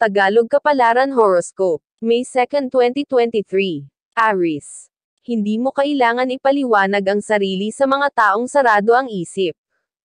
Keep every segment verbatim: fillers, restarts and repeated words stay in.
Tagalog Kapalaran Horoscope, May second, twenty twenty-three. Aries. Hindi mo kailangan ipaliwanag ang sarili sa mga taong sarado ang isip.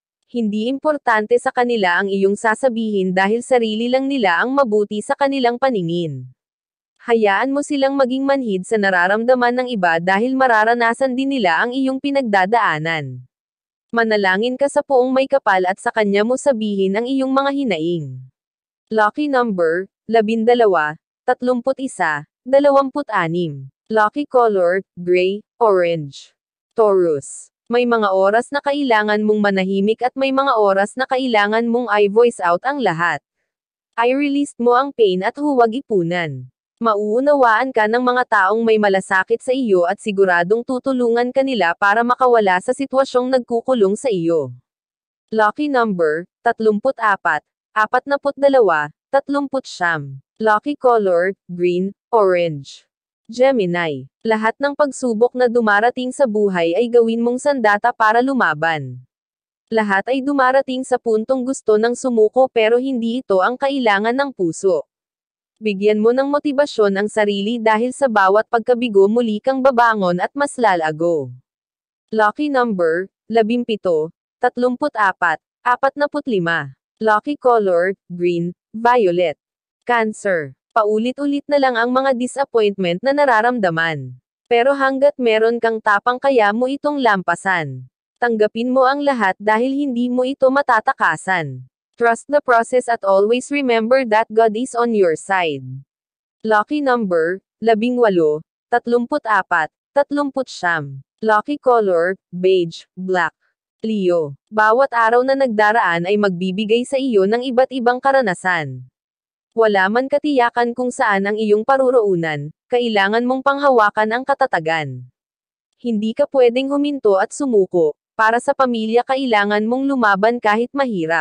Hindi importante sa kanila ang iyong sasabihin dahil sarili lang nila ang mabuti sa kanilang paningin. Hayaan mo silang maging manhid sa nararamdaman ng iba dahil mararanasan din nila ang iyong pinagdadaanan. Manalangin ka sa Poong May Kapal at sa kanya mo sabihin ang iyong mga hinaing. Lucky number, labindalawa, tatlumput isa, dalawamput anim. Lucky color, gray, orange. Taurus. May mga oras na kailangan mong manahimik at may mga oras na kailangan mong i-voice out ang lahat. I-release mo ang pain at huwag ipunan. Mauunawaan ka ng mga taong may malasakit sa iyo at siguradong tutulungan ka nila para makawala sa sitwasyong nagkukulong sa iyo. Lucky number, tatlumput apat, apatnapu't dalawa, tatlumput siyam. Lucky color, green, orange. Gemini. Lahat ng pagsubok na dumarating sa buhay ay gawin mong sandata para lumaban. Lahat ay dumarating sa puntong gusto ng sumuko pero hindi ito ang kailangan ng puso. Bigyan mo ng motibasyon ang sarili dahil sa bawat pagkabigo muli kang babangon at mas lalago. Lucky number, labimpito, tatlumput apat, apatnapu't lima. Lucky color, green, violet. Cancer. Paulit-ulit na lang ang mga disappointment na nararamdaman. Pero hanggat meron kang tapang kaya mo itong lampasan. Tanggapin mo ang lahat dahil hindi mo ito matatakasan. Trust the process at always remember that God is on your side. Lucky number, labing walo, tatlumput apat, tatlumput siyam. Lucky color, beige, black. Leo. Bawat araw na nagdaraan ay magbibigay sa iyo ng iba't ibang karanasan. Wala man katiyakan kung saan ang iyong paruroonan, kailangan mong panghawakan ang katatagan. Hindi ka pwedeng huminto at sumuko. Para sa pamilya kailangan mong lumaban kahit mahirap.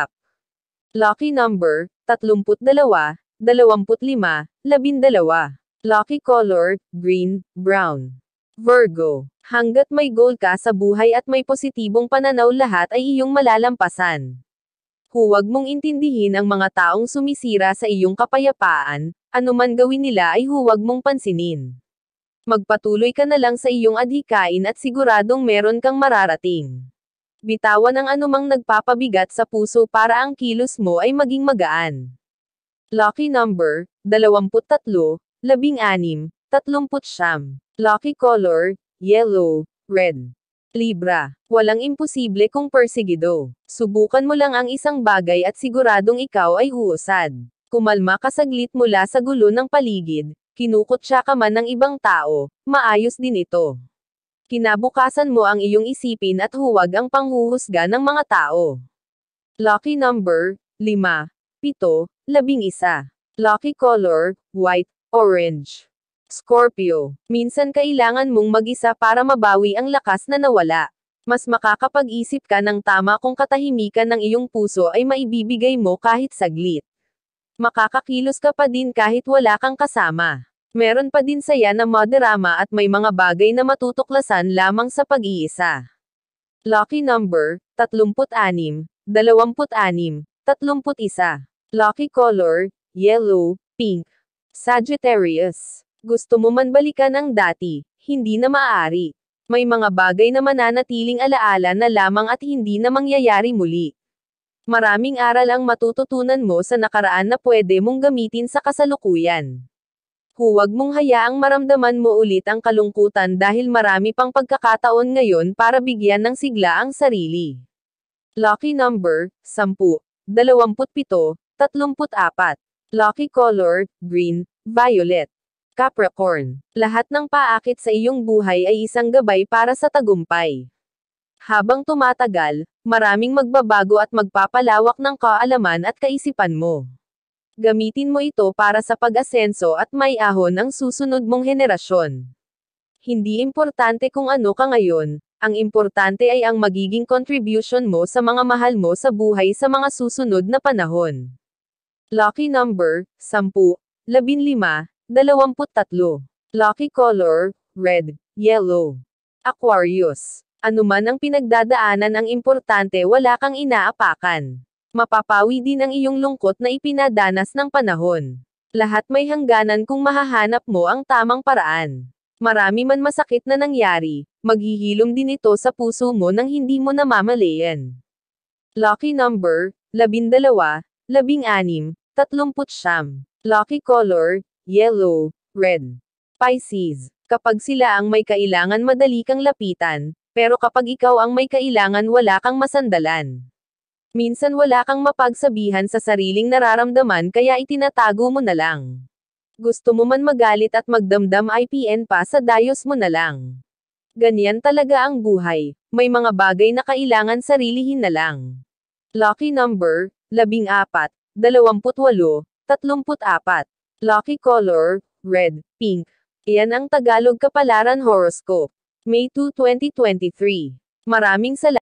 Lucky number, tatlumput dalawa, dalawamput lima, labindalawa. Lucky color, green, brown. Virgo. Hanggat may goal ka sa buhay at may positibong pananaw lahat ay iyong malalampasan. Huwag mong intindihin ang mga taong sumisira sa iyong kapayapaan, anuman gawin nila ay huwag mong pansinin. Magpatuloy ka na lang sa iyong adhikain at siguradong meron kang mararating. Bitawan ang anumang nagpapabigat sa puso para ang kilos mo ay maging magaan. Lucky number, dalawamput tatlo, labing anim, tatlumput siyam. Lucky color, yellow, red. Libra. Walang imposible kung persigido. Subukan mo lang ang isang bagay at siguradong ikaw ay uusad. Kumalma ka saglit mula sa gulo ng paligid, kinukutya ka man ng ibang tao, maayos din ito. Kinabukasan mo ang iyong isipin at huwag ang panghuhusga ng mga tao. Lucky number, lima, pito, labing isa. Lucky color, white, orange. Scorpio. Minsan kailangan mong mag-isa para mabawi ang lakas na nawala. Mas makakapag-isip ka ng tama kung katahimikan ng iyong puso ay maibibigay mo kahit saglit. Makakakilos ka pa din kahit wala kang kasama. Meron pa din saya na madrama at may mga bagay na matutuklasan lamang sa pag-iisa. Lucky number, tatlumput anim, dalawamput anim, tatlumput isa. Lucky color, yellow, pink. Sagittarius. Gusto mo man balikan ang dati, hindi na maaari. May mga bagay na mananatiling alaala na lamang at hindi na mangyayari muli. Maraming aral ang matututunan mo sa nakaraan na pwede mong gamitin sa kasalukuyan. Huwag mong hayaang maramdaman mo ulit ang kalungkutan dahil marami pang pagkakataon ngayon para bigyan ng sigla ang sarili. Lucky number, sampu, dalawamput pito, tatlumput apat. Lucky color, green, violet. Capricorn. Lahat ng paakit sa iyong buhay ay isang gabay para sa tagumpay. Habang tumatagal, maraming magbabago at magpapalawak ng kaalaman at kaisipan mo. Gamitin mo ito para sa pag-asenso at may ahon ang susunod mong henerasyon. Hindi importante kung ano ka ngayon, ang importante ay ang magiging contribution mo sa mga mahal mo sa buhay sa mga susunod na panahon. Lucky number, sampu, labinlima, dalawamput tatlo. Lucky color, red, yellow. Aquarius. Anuman ang pinagdadaanan ang importante wala kang inaapakan. Mapapawi din ang iyong lungkot na ipinadanas ng panahon. Lahat may hangganan kung mahahanap mo ang tamang paraan. Marami man masakit na nangyari, maghihilom din ito sa puso mo nang hindi mo namamalayan. Lucky number, labindalawa, labing-anim, tatlumput siyam. Lucky color, yellow, red. Pisces, kapag sila ang may kailangan madali kang lapitan, pero kapag ikaw ang may kailangan wala kang masandalan. Minsan wala kang mapagsabihan sa sariling nararamdaman kaya itinatago mo na lang. Gusto mo man magalit at magdamdam I P N pa sa dayos mo na lang. Ganyan talaga ang buhay, may mga bagay na kailangan sarilihin na lang. Lucky number, labing-apat, dalawamput walo, tatlumput apat. Lucky color, red, pink. Iyan ang Tagalog Kapalaran Horoscope. May second, twenty twenty-three. Maraming salamat.